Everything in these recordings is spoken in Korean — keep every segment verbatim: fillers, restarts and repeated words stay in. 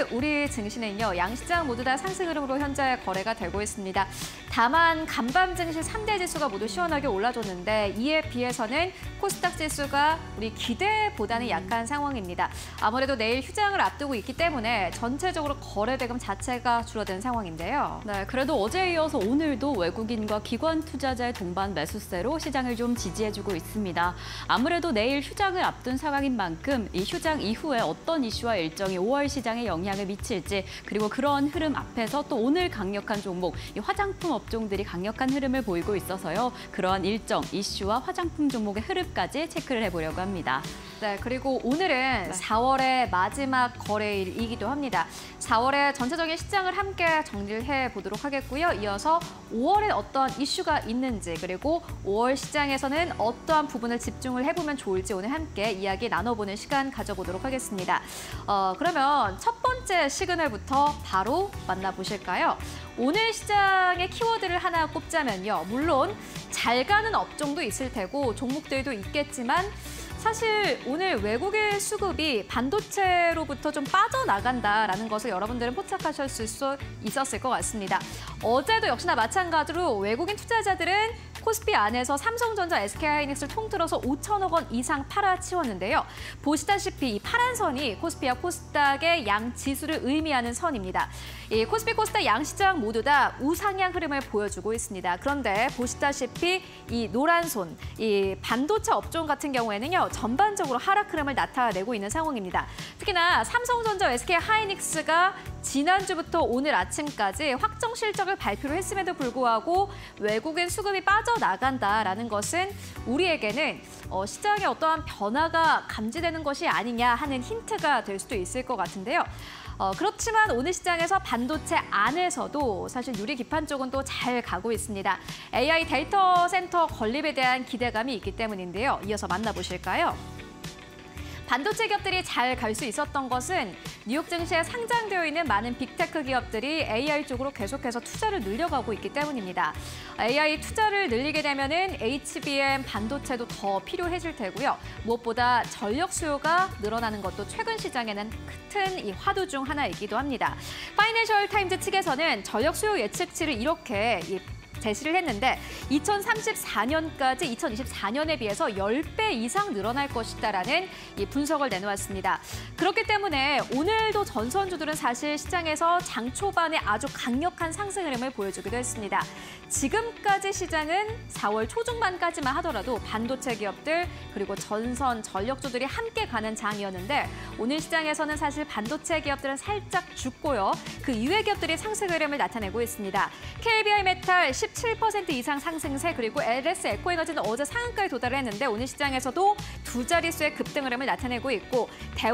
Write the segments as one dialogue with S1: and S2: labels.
S1: 오늘 우리 증시는요, 양시장 모두 다 상승 흐름으로 현재 거래가 되고 있습니다. 다만 간밤 증시 삼 대 지수가 모두 시원하게 올라줬는데 이에 비해서는 코스닥 지수가 우리 기대보다는 약한 상황입니다. 아무래도 내일 휴장을 앞두고 있기 때문에 전체적으로 거래 대금 자체가 줄어든 상황인데요.
S2: 네, 그래도 어제에 이어서 오늘도 외국인과 기관 투자자의 동반 매수세로 시장을 좀 지지해주고 있습니다. 아무래도 내일 휴장을 앞둔 상황인 만큼 이 휴장 이후에 어떤 이슈와 일정이 오월 시장에 영향을 미칠지, 그리고 그런 흐름 앞에서 또 오늘 강력한 종목, 이 화장품 업종들이 강력한 흐름을 보이고 있어서요. 그러한 일정, 이슈와 화장품 종목의 흐름까지 체크를 해보려고 합니다.
S1: 네, 그리고 오늘은 네. 사월의 마지막 거래일이기도 합니다. 사월에 전체적인 시장을 함께 정리를 해보도록 하겠고요. 이어서 오월에 어떤 이슈가 있는지, 그리고 오월 시장에서는 어떠한 부분을 집중을 해보면 좋을지 오늘 함께 이야기 나눠보는 시간 가져보도록 하겠습니다. 어, 그러면 첫 번째 시그널부터 바로 만나보실까요? 오늘 시장의 키워드를 하나 꼽자면요. 물론 잘 가는 업종도 있을 테고 종목들도 있겠지만 사실 오늘 외국의 수급이 반도체로부터 좀 빠져나간다라는 것을 여러분들은 포착하셨을 수 있었을 것 같습니다. 어제도 역시나 마찬가지로 외국인 투자자들은 코스피 안에서 삼성전자, 에스케이하이닉스를 통틀어서 오천억 원 이상 팔아치웠는데요. 보시다시피 이 파란 선이 코스피와 코스닥의 양 지수를 의미하는 선입니다. 이 코스피, 코스닥 양 시장 모두 다 우상향 흐름을 보여주고 있습니다. 그런데 보시다시피 이 노란 손, 이 반도체 업종 같은 경우에는요, 전반적으로 하락 흐름을 나타내고 있는 상황입니다. 특히나 삼성전자, 에스케이하이닉스가 지난주부터 오늘 아침까지 확정 실적을 발표를 했음에도 불구하고 외국인 수급이 빠져나간다라는 것은 우리에게는 어, 시장에 어떠한 변화가 감지되는 것이 아니냐 하는 힌트가 될 수도 있을 것 같은데요. 어, 그렇지만 오늘 시장에서 반도체 안에서도 사실 유리 기판 쪽은 또 잘 가고 있습니다. 에이아이 데이터 센터 건립에 대한 기대감이 있기 때문인데요. 이어서 만나보실까요? 반도체 기업들이 잘 갈 수 있었던 것은 뉴욕 증시에 상장되어 있는 많은 빅테크 기업들이 에이아이 쪽으로 계속해서 투자를 늘려가고 있기 때문입니다. 에이아이 투자를 늘리게 되면은 에이치비엠 반도체도 더 필요해질 테고요. 무엇보다 전력 수요가 늘어나는 것도 최근 시장에는 큰 이 화두 중 하나이기도 합니다. 파이낸셜 타임즈 측에서는 전력 수요 예측치를 이렇게 이 제시를 했는데 이천삼십사 년까지 이천이십사 년에 비해서 십 배 이상 늘어날 것이다라는 이 분석을 내놓았습니다. 그렇기 때문에 오늘도 전선주들은 사실 시장에서 장 초반에 아주 강력한 상승 흐름을 보여주기도 했습니다. 지금까지 시장은 사월 초중반까지만 하더라도 반도체 기업들 그리고 전선 전력주들이 함께 가는 장이었는데 오늘 시장에서는 사실 반도체 기업들은 살짝 죽고요. 그 이외 기업들이 상승 흐름을 나타내고 있습니다. 케이비아이메탈 십칠 퍼센트 이상 상승세, 그리고 엘에스 에코에너지는 어제 상한가에 도달을 했는데 오늘 시장에서도 두 자릿수의 급등 흐름을 나타내고 있고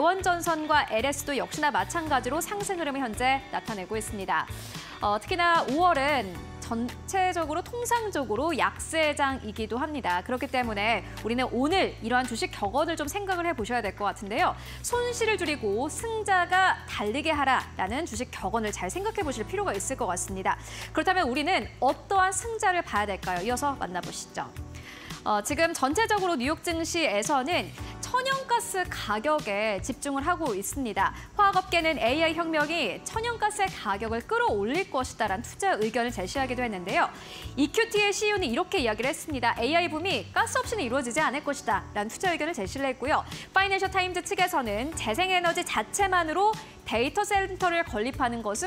S1: 대원전선과 엘에스도 역시나 마찬가지로 상승 흐름을 현재 나타내고 있습니다. 어, 특히나 오월은 전체적으로 통상적으로 약세장이기도 합니다. 그렇기 때문에 우리는 오늘 이러한 주식 격언을 좀 생각을 해보셔야 될 것 같은데요. 손실을 줄이고 승자가 달리게 하라라는 주식 격언을 잘 생각해 보실 필요가 있을 것 같습니다. 그렇다면 우리는 어떠한 승자를 봐야 될까요? 이어서 만나보시죠. 어, 지금 전체적으로 뉴욕 증시에서는 천연가스 가격에 집중을 하고 있습니다. 화학업계는 에이아이 혁명이 천연가스의 가격을 끌어올릴 것이다라는 투자 의견을 제시하기도 했는데요. 이큐티의 씨이오는 이렇게 이야기를 했습니다. 에이아이 붐이 가스 없이는 이루어지지 않을 것이다 라는 투자 의견을 제시를 했고요. 파이낸셜 타임즈 측에서는 재생에너지 자체만으로 데이터 센터를 건립하는 것은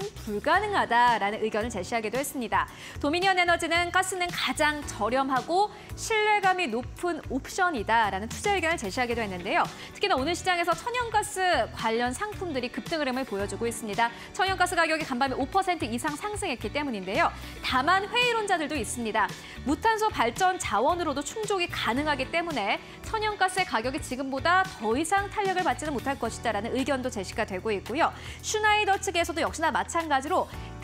S1: 불가능하다라는 의견을 제시하기도 했습니다. 도미니언 에너지는 가스는 가장 저렴하고 신뢰감이 높은 옵션이다라는 투자 의견을 제시하기도 했는데요. 특히나 오늘 시장에서 천연가스 관련 상품들이 급등 흐름을 보여주고 있습니다. 천연가스 가격이 간밤에 오 퍼센트 이상 상승했기 때문인데요. 다만 회의론자들도 있습니다. 무탄소 발전 자원으로도 충족이 가능하기 때문에 천연가스의 가격이 지금보다 더 이상 탄력을 받지는 못할 것이다라는 의견도 제시가 되고 있고요. 슈나이더 측에서도 역시나 마찬가지로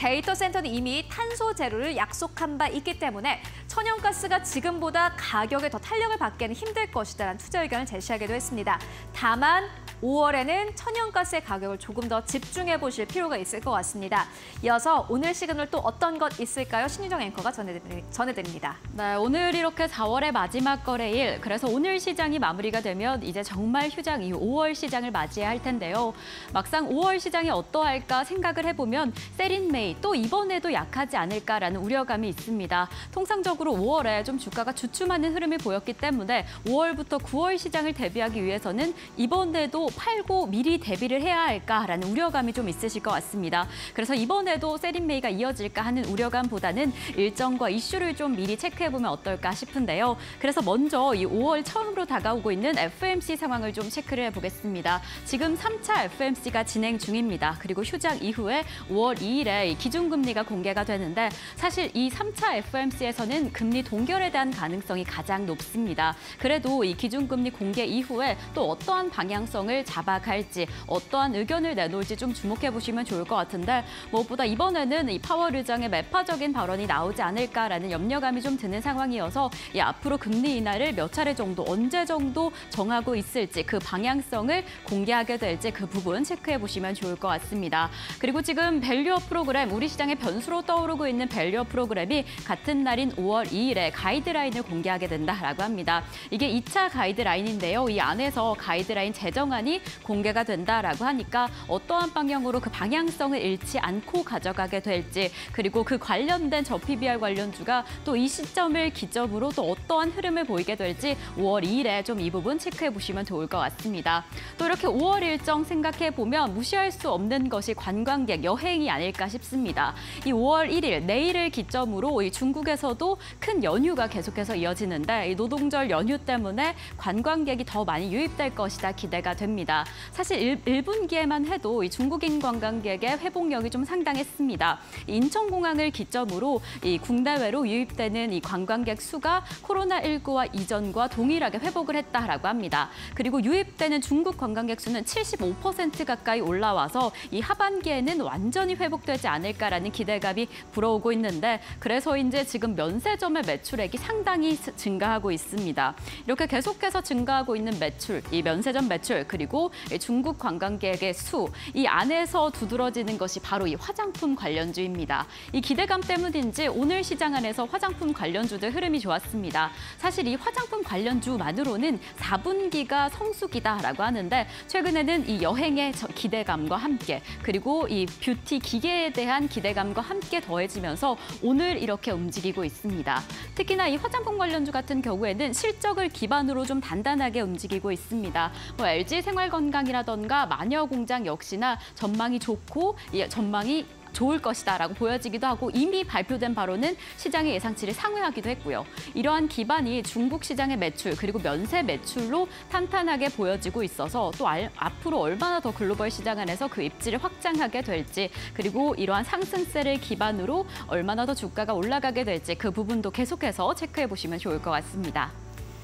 S1: 데이터 센터는 이미 탄소 제로를 약속한 바 있기 때문에 천연가스가 지금보다 가격에 더 탄력을 받기는 힘들 것이다라는 투자 의견을 제시하기도 했습니다. 다만 오월에는 천연가스의 가격을 조금 더 집중해 보실 필요가 있을 것 같습니다. 이어서 오늘 시그널 또 어떤 것 있을까요? 신유정 앵커가 전해드리, 전해드립니다.
S2: 네, 오늘 이렇게 사월의 마지막 거래일, 그래서 오늘 시장이 마무리가 되면 이제 정말 휴장 이후 오월 시장을 맞이해야 할 텐데요. 막상 오월 시장이 어떠할까 생각을 해보면 세린메이 또 이번에도 약하지 않을까라는 우려감이 있습니다. 통상적으로 오월에 좀 주가가 주춤하는 흐름을 보였기 때문에 오월부터 구월 시장을 대비하기 위해서는 이번에도 팔고 미리 대비를 해야 할까라는 우려감이 좀 있으실 것 같습니다. 그래서 이번에도 세린메이가 이어질까 하는 우려감보다는 일정과 이슈를 좀 미리 체크해보면 어떨까 싶은데요. 그래서 먼저 이 오월 처음으로 다가오고 있는 에프오엠씨 상황을 좀 체크를 해보겠습니다. 지금 삼 차 에프오엠씨가 진행 중입니다. 그리고 휴장 이후에 오월 이일에 기준금리가 공개가 되는데 사실 이 삼 차 에프오엠씨에서는 금리 동결에 대한 가능성이 가장 높습니다. 그래도 이 기준금리 공개 이후에 또 어떠한 방향성을 잡아갈지 어떠한 의견을 내놓을지 좀 주목해보시면 좋을 것 같은데 무엇보다 이번에는 이 파월 의장의 매파적인 발언이 나오지 않을까라는 염려감이 좀 드는 상황이어서 이 앞으로 금리 인하를 몇 차례 정도 언제 정도 정하고 있을지 그 방향성을 공개하게 될지 그 부분 체크해보시면 좋을 것 같습니다. 그리고 지금 밸류업 프로그램, 우리 시장의 변수로 떠오르고 있는 밸류업 프로그램이 같은 날인 오월 이일에 가이드라인을 공개하게 된다라고 합니다. 이게 이 차 가이드라인인데요. 이 안에서 가이드라인 제정안이 공개가 된다라고 하니까 어떠한 방향으로 그 방향성을 잃지 않고 가져가게 될지 그리고 그 관련된 저피비알 관련주가 또 이 시점을 기점으로 또 어떠한 흐름을 보이게 될지 오월 이일에 좀 이 부분 체크해보시면 좋을 것 같습니다. 또 이렇게 오월 일정 생각해보면 무시할 수 없는 것이 관광객, 여행이 아닐까 싶습니다. 이 오월 일일, 내일을 기점으로 이 중국에서도 큰 연휴가 계속해서 이어지는데 이 노동절 연휴 때문에 관광객이 더 많이 유입될 것이다 기대가 됩니다. 사실 일 분기에만 해도 이 중국인 관광객의 회복력이 좀 상당했습니다. 인천공항을 기점으로 이 국내외로 유입되는 이 관광객 수가 코로나십구와 이전과 동일하게 회복을 했다라고 합니다. 그리고 유입되는 중국 관광객 수는 칠십오 퍼센트 가까이 올라와서 이 하반기에는 완전히 회복되지 않을까라는 기대감이 불어오고 있는데 그래서 이제 지금 면세점의 매출액이 상당히 증가하고 있습니다. 이렇게 계속해서 증가하고 있는 매출, 이 면세점 매출 그리고 중국 관광객의 수, 이 안에서 두드러지는 것이 바로 이 화장품 관련주입니다. 이 기대감 때문인지 오늘 시장 안에서 화장품 관련주들 흐름이 좋았습니다. 사실 이 화장품 관련주만으로는 사 분기가 성수기다라고 하는데 최근에는 이 여행의 기대감과 함께 그리고 이 뷰티 기계에 대한 기대감과 함께 더해지면서 오늘 이렇게 움직이고 있습니다. 특히나 이 화장품 관련주 같은 경우에는 실적을 기반으로 좀 단단하게 움직이고 있습니다. 뭐 엘지 생활건강이라던가 마녀공장 역시나 전망이 좋고 이 전망이 좋을 것이다라고 보여지기도 하고 이미 발표된 바로는 시장의 예상치를 상회하기도 했고요. 이러한 기반이 중국 시장의 매출 그리고 면세 매출로 탄탄하게 보여지고 있어서 또 알, 앞으로 얼마나 더 글로벌 시장 안에서 그 입지를 확장하게 될지 그리고 이러한 상승세를 기반으로 얼마나 더 주가가 올라가게 될지 그 부분도 계속해서 체크해 보시면 좋을 것 같습니다.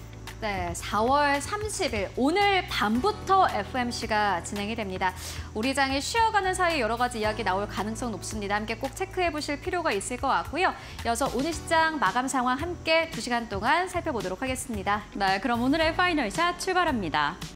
S1: 네, 사월 삼십일 오늘 밤부터 에프오엠씨가 진행이 됩니다. 우리 장이 쉬어가는 사이 여러 가지 이야기 나올 가능성 높습니다. 함께 꼭 체크해 보실 필요가 있을 것 같고요. 이어서 오늘 시장 마감 상황 함께 두 시간 동안 살펴보도록 하겠습니다.
S2: 네, 그럼 오늘의 파이널샷 출발합니다.